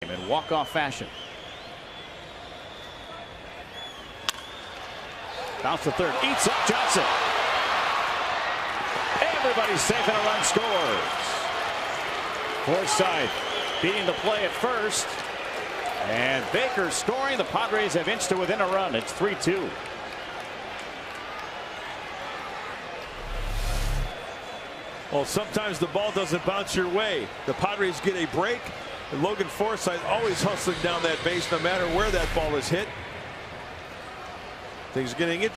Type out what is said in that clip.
in walk-off fashion. Bounce to third, eats up Johnson. Everybody's safe and a run scores. Forsythe beating the play at first. And Baker scoring. The Padres have inched to within a run. It's 3-2. Well, sometimes the ball doesn't bounce your way. The Padres get a break, and Logan Forsythe always hustling down that base no matter where that ball is hit. Things getting it.